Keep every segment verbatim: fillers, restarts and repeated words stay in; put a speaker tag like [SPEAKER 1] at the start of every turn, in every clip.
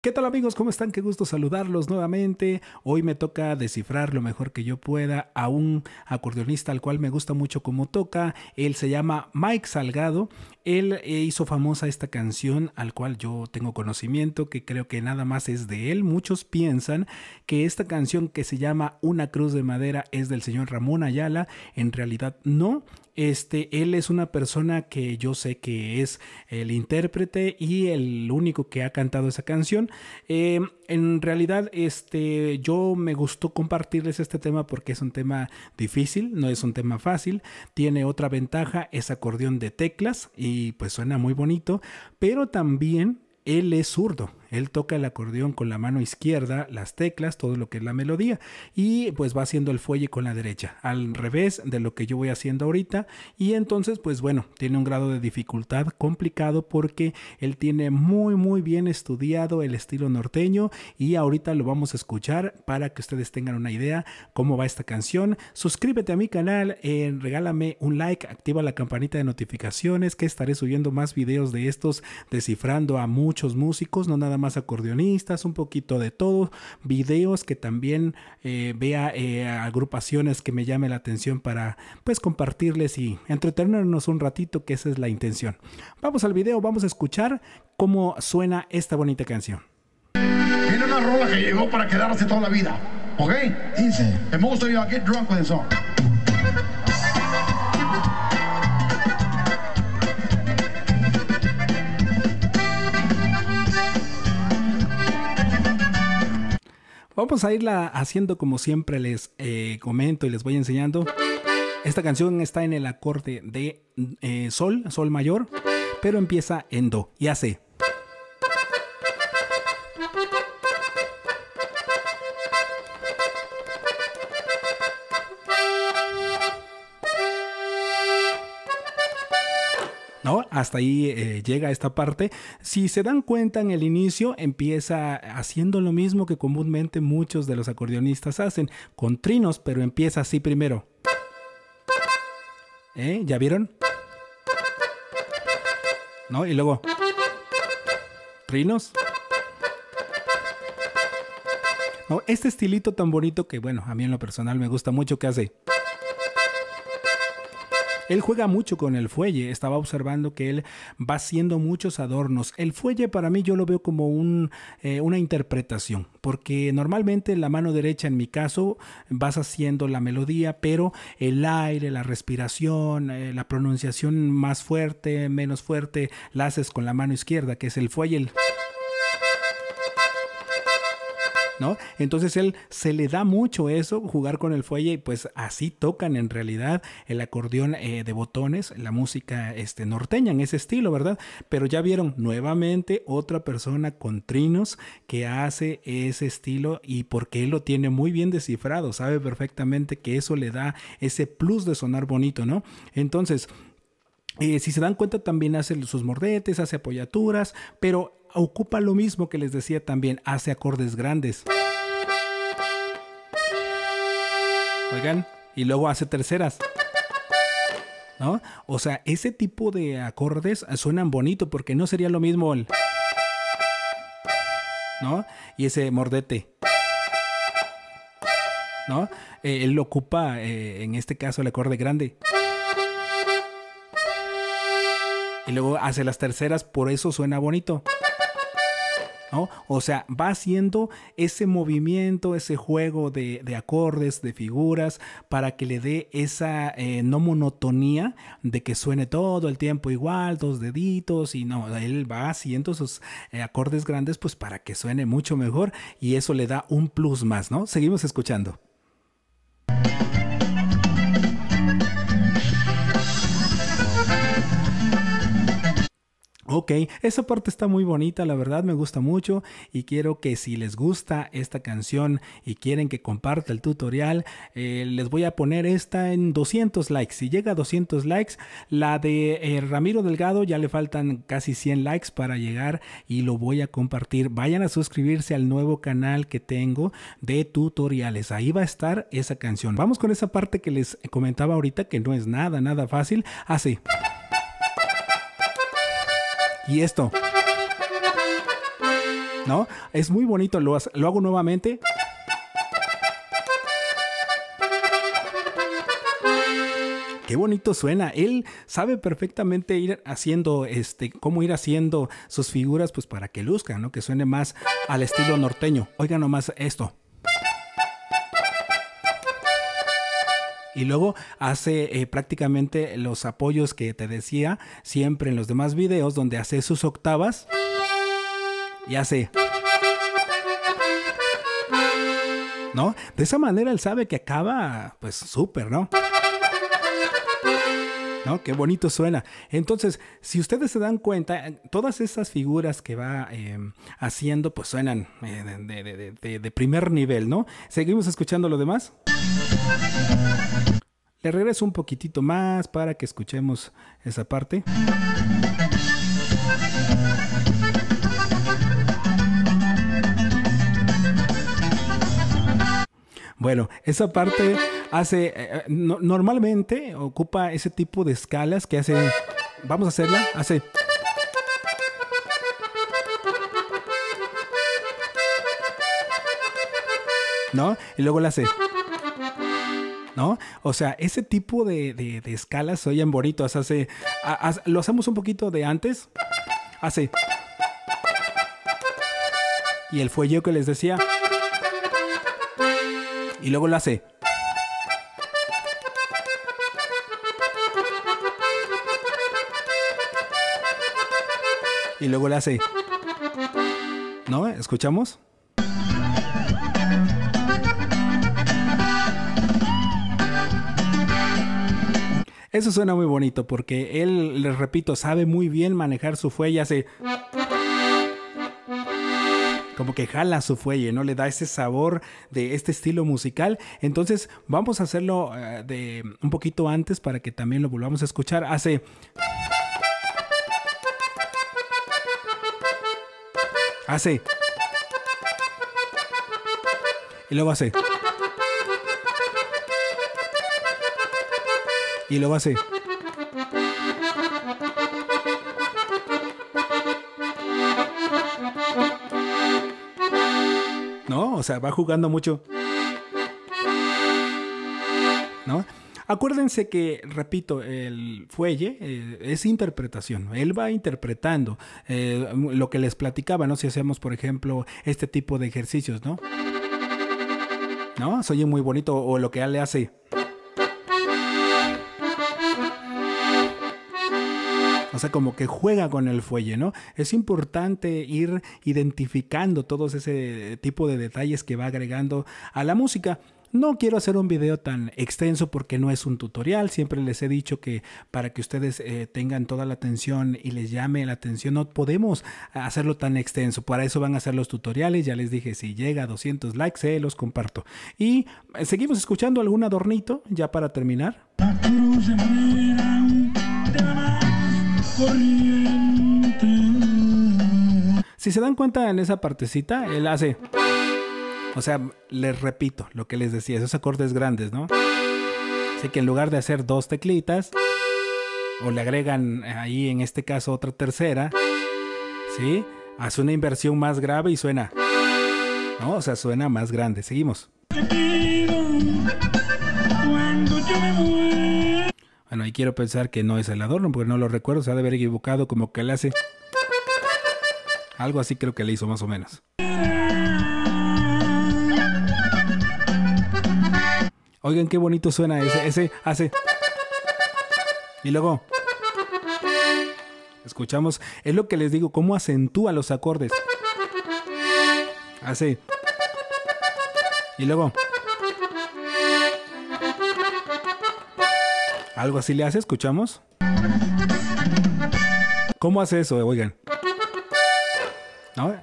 [SPEAKER 1] ¿Qué tal amigos? ¿Cómo están? Qué gusto saludarlos nuevamente. Hoy me toca descifrar lo mejor que yo pueda a un acordeonista al cual me gusta mucho cómo toca. Él se llama Mike Salgado. Él hizo famosa esta canción al cual yo tengo conocimiento, que creo que nada más es de él. Muchos piensan que esta canción que se llama Una Cruz de Madera es del señor Ramón Ayala. En realidad no. Este, él es una persona que yo sé que es el intérprete y el único que ha cantado esa canción. Eh, en realidad, este, yo me gustó compartirles este tema porque es un tema difícil, no es un tema fácil. Tiene otra ventaja, es acordeón de teclas y pues suena muy bonito, pero también él es zurdo. Él toca el acordeón con la mano izquierda, las teclas, todo lo que es la melodía, y pues va haciendo el fuelle con la derecha, al revés de lo que yo voy haciendo ahorita. Y entonces pues bueno, tiene un grado de dificultad complicado porque él tiene muy muy bien estudiado el estilo norteño, y ahorita lo vamos a escuchar para que ustedes tengan una idea cómo va esta canción. Suscríbete a mi canal, eh, regálame un like, activa la campanita de notificaciones, que estaré subiendo más videos de estos, descifrando a muchos músicos, no nada más acordeonistas, un poquito de todo, videos que también eh, vea eh, agrupaciones que me llame la atención para pues compartirles y entretenernos un ratito, que esa es la intención. Vamos al video, vamos a escuchar cómo suena esta bonita canción.
[SPEAKER 2] Tiene una rola que llegó para quedarse toda la vida, ¿ok? Dice, and most of y'all get drunk with this song.
[SPEAKER 1] Vamos a irla haciendo como siempre les eh, comento y les voy enseñando. Esta canción está en el acorde de eh, sol, sol mayor, pero empieza en do y hace. ¿No? Hasta ahí eh, llega esta parte. Si se dan cuenta, en el inicio empieza haciendo lo mismo que comúnmente muchos de los acordeonistas hacen, con trinos, pero empieza así primero. ¿Eh? ¿Ya vieron? ¿No? Y luego trinos. ¿No? Este estilito tan bonito que, bueno, a mí en lo personal me gusta mucho, que hace. Él juega mucho con el fuelle. Estaba observando que él va haciendo muchos adornos. El fuelle para mí yo lo veo como un, eh, una interpretación, porque normalmente la mano derecha, en mi caso, vas haciendo la melodía, pero el aire, la respiración, eh, la pronunciación más fuerte, menos fuerte, la haces con la mano izquierda, que es el fuelle. El... ¿No? Entonces él se le da mucho eso, jugar con el fuelle, y pues así tocan en realidad el acordeón eh, de botones, la música este, norteña en ese estilo, ¿verdad? Pero ya vieron nuevamente otra persona con trinos que hace ese estilo, y porque él lo tiene muy bien descifrado, sabe perfectamente que eso le da ese plus de sonar bonito, ¿no? Entonces, eh, si se dan cuenta, también hace sus mordetes, hace apoyaturas, pero ocupa lo mismo que les decía también, hace acordes grandes. Oigan, y luego hace terceras, ¿no? O sea, ese tipo de acordes suenan bonito, porque no sería lo mismo el, ¿no? Y ese mordete, ¿no? Eh, él ocupa, eh, en este caso, el acorde grande. Y luego hace las terceras, por eso suena bonito, ¿no? O sea, va haciendo ese movimiento, ese juego de, de acordes, de figuras, para que le dé esa eh, no monotonía de que suene todo el tiempo igual, dos deditos, y no, él va haciendo sus eh, acordes grandes pues para que suene mucho mejor, y eso le da un plus más, ¿no? Seguimos escuchando. Ok, esa parte está muy bonita, la verdad me gusta mucho, y quiero que si les gusta esta canción y quieren que comparta el tutorial, eh, les voy a poner esta en doscientos likes. Si llega a doscientos likes, la de eh, Ramiro Delgado ya le faltan casi cien likes para llegar, y lo voy a compartir. Vayan a suscribirse al nuevo canal que tengo de tutoriales, ahí va a estar esa canción. Vamos con esa parte que les comentaba ahorita, que no es nada, nada fácil. Así. Y esto. ¿no? Es muy bonito, lo, lo hago nuevamente. Qué bonito suena. Él sabe perfectamente ir haciendo, este, cómo ir haciendo sus figuras, pues para que luzcan, ¿no? Que suene más al estilo norteño. Oigan nomás esto. Y luego hace eh, prácticamente los apoyos que te decía siempre en los demás videos, donde hace sus octavas y hace, ¿no? De esa manera él sabe que acaba, pues súper, ¿no? ¿No? Qué bonito suena. Entonces, si ustedes se dan cuenta, todas esas figuras que va eh, haciendo, pues suenan eh, de, de, de, de primer nivel, ¿no? ¿Seguimos escuchando lo demás? Le regreso un poquitito más para que escuchemos esa parte. Bueno, esa parte hace, eh, no, normalmente ocupa ese tipo de escalas que hace, vamos a hacerla, hace, ¿no? Y luego la hace, ¿no? O sea, ese tipo de, de, de escalas se oyen bonitos, hace, a, a, lo hacemos un poquito de antes, hace, y el fuelle que les decía, y luego lo hace. Y luego le hace. ¿No? ¿Escuchamos? Eso suena muy bonito porque él, les repito, sabe muy bien manejar su fuelle, hace... como que jala su fuelle, ¿no? Le da ese sabor de este estilo musical. Entonces vamos a hacerlo uh, de un poquito antes para que también lo volvamos a escuchar. Hace... Hace... Y luego hace... Y luego hace... ¿No? O sea, va jugando mucho. ¿No? Acuérdense que, repito, el fuelle eh, es interpretación. Él va interpretando eh, lo que les platicaba, ¿no? Si hacemos, por ejemplo, este tipo de ejercicios, ¿no? ¿No? Se oye muy bonito. O lo que él le hace. O sea, como que juega con el fuelle, ¿no? Es importante ir identificando todos ese tipo de detalles que va agregando a la música. No quiero hacer un video tan extenso porque no es un tutorial. Siempre les he dicho que para que ustedes eh, tengan toda la atención y les llame la atención, no podemos hacerlo tan extenso. Para eso van a ser los tutoriales. Ya les dije, si llega a doscientos likes, eh, los comparto. Y eh, seguimos escuchando algún adornito ya para terminar. Si se dan cuenta en esa partecita, él hace... O sea, les repito lo que les decía, esos acordes grandes, ¿no? Así que en lugar de hacer dos teclitas, o le agregan ahí en este caso otra tercera, ¿sí? Hace una inversión más grave y suena, ¿no? O sea, suena más grande. Seguimos. Bueno, ahí quiero pensar que no es el adorno, porque no lo recuerdo, se ha de haber equivocado, como que le hace... Algo así creo que le hizo más o menos. Oigan, qué bonito suena ese, ese hace. Y luego escuchamos, es lo que les digo, cómo acentúa los acordes. Hace. Y luego algo así le hace, escuchamos. ¿Cómo hace eso? Oigan. ¿No?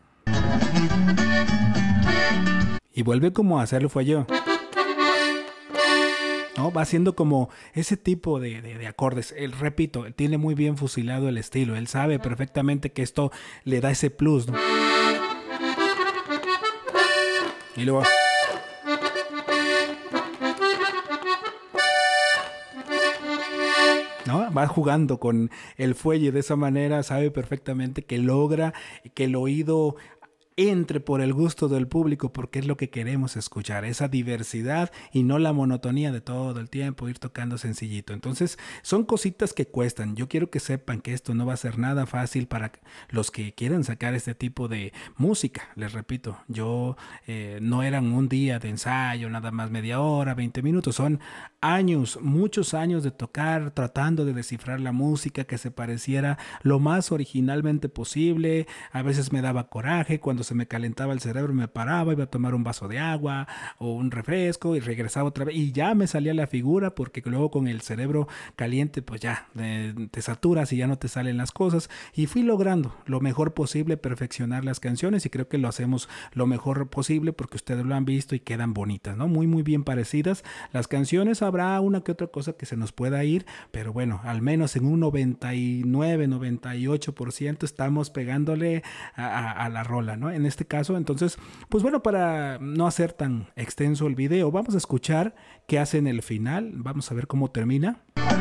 [SPEAKER 1] Y vuelve como a hacerlo fue yo. ¿No? Va haciendo como ese tipo de, de, de acordes. Él, repito, él tiene muy bien fusilado el estilo. Él sabe perfectamente que esto le da ese plus, ¿no? Y luego... ¿No? Va jugando con el fuelle de esa manera. Sabe perfectamente que logra que el oído entre por el gusto del público, porque es lo que queremos escuchar, esa diversidad y no la monotonía de todo el tiempo ir tocando sencillito. Entonces son cositas que cuestan. Yo quiero que sepan que esto no va a ser nada fácil para los que quieren sacar este tipo de música. Les repito, yo eh, no eran un día de ensayo, nada más media hora, veinte minutos, son años, muchos años de tocar, tratando de descifrar la música que se pareciera lo más originalmente posible. A veces me daba coraje, cuando se me calentaba el cerebro me paraba, iba a tomar un vaso de agua o un refresco y regresaba otra vez y ya me salía la figura, porque luego con el cerebro caliente pues ya eh, te saturas y ya no te salen las cosas, y fui logrando lo mejor posible perfeccionar las canciones, y creo que lo hacemos lo mejor posible porque ustedes lo han visto y quedan bonitas, ¿no? Muy muy bien parecidas las canciones. Habrá una que otra cosa que se nos pueda ir, pero bueno, al menos en un noventa y nueve, noventa y ocho por ciento estamos pegándole a, a, a la rola, ¿no? En este caso, entonces, pues bueno, para no hacer tan extenso el video, vamos a escuchar qué hace en el final, vamos a ver cómo termina.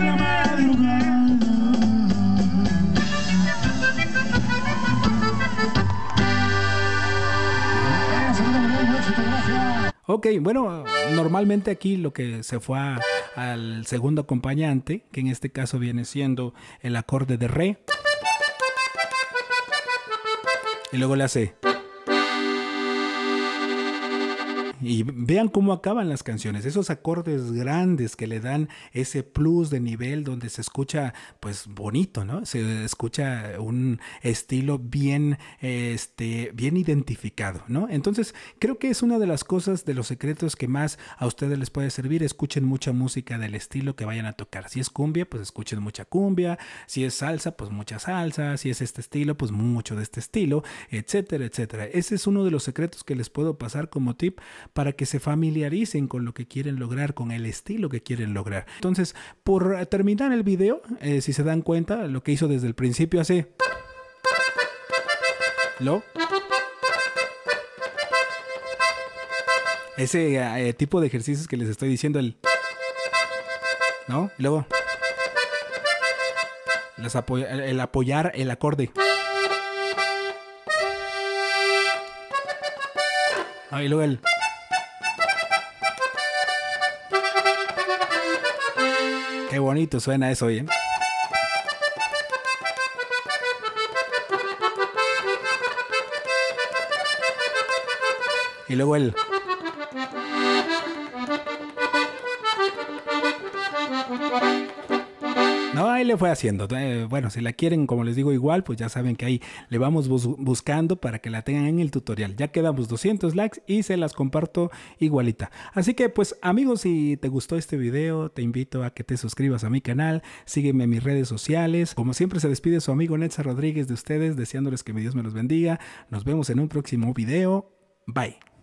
[SPEAKER 1] Ok, bueno, normalmente aquí lo que se fue a, al segundo acompañante, que en este caso viene siendo el acorde de re, y luego le hace. Y vean cómo acaban las canciones, esos acordes grandes que le dan ese plus de nivel donde se escucha pues bonito, ¿no? Se escucha un estilo bien, este, bien identificado, ¿no? Entonces creo que es una de las cosas, de los secretos que más a ustedes les puede servir. Escuchen mucha música del estilo que vayan a tocar. Si es cumbia, pues escuchen mucha cumbia. Si es salsa, pues mucha salsa. Si es este estilo, pues mucho de este estilo, etcétera, etcétera. Ese es uno de los secretos que les puedo pasar como tip para que se familiaricen con lo que quieren lograr, con el estilo que quieren lograr. Entonces, por terminar el video, eh, si se dan cuenta, lo que hizo desde el principio hace... ¿Lo? Ese eh, tipo de ejercicios que les estoy diciendo, el... ¿no? Y luego... Los apoy- el apoyar el acorde. Ah, y luego el... Qué bonito suena eso, ¿eh? Y luego el... No, ahí le fue haciendo. Eh, bueno, si la quieren, como les digo, igual, pues ya saben que ahí le vamos bus buscando para que la tengan en el tutorial. Ya quedamos doscientos likes y se las comparto igualita. Así que, pues, amigos, si te gustó este video, te invito a que te suscribas a mi canal. Sígueme en mis redes sociales. Como siempre, se despide su amigo Netza Rodríguez de ustedes, deseándoles que mi Dios me los bendiga. Nos vemos en un próximo video. Bye.